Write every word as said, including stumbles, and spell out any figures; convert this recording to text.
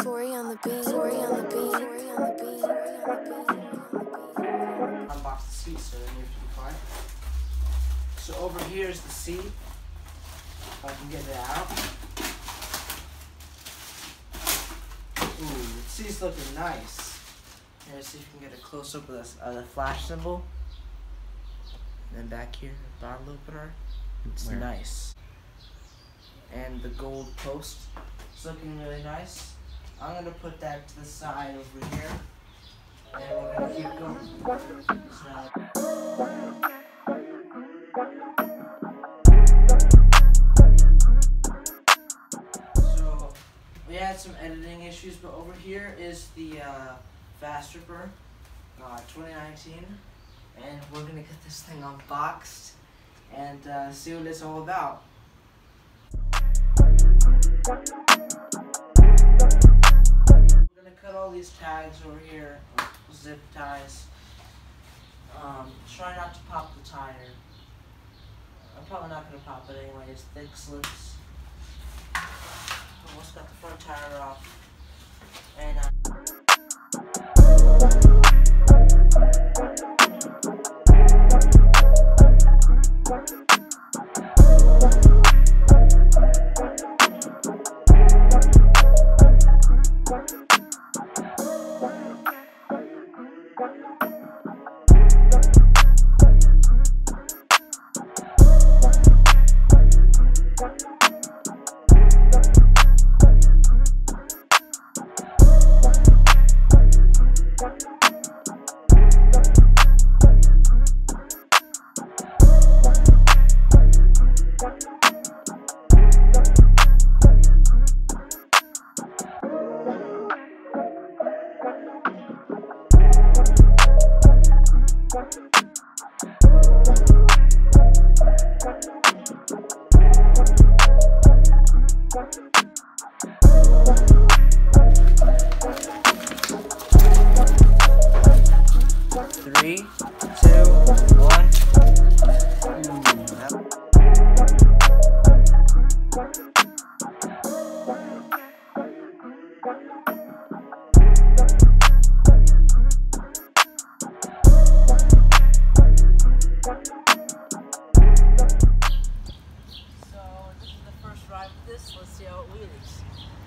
Tori on the beat. Tori on the beat. Tori on the beat. Unbox the seat, so then you have to be quiet. So over here is the seat. If I can get it out. Ooh, the seat's looking nice. Here, see if you can get a close up of this, uh, the flash symbol. And then back here, the bottle opener. It's Where? nice. And the gold post. It's looking really nice. I'm gonna put that to the side over here. And we're gonna keep going. So, So, we had some editing issues, but over here is the uh, Fast Ripper uh, twenty nineteen, and we're gonna get this thing unboxed and uh, see what it's all about. We're gonna cut all these tags over here, zip ties. Um, try not to pop the tire. I'm probably not gonna pop it anyways. Thick slips. Almost got the front tire off. And uh, three, two, one. So this is the first ride with this. Let's see how it wheelies.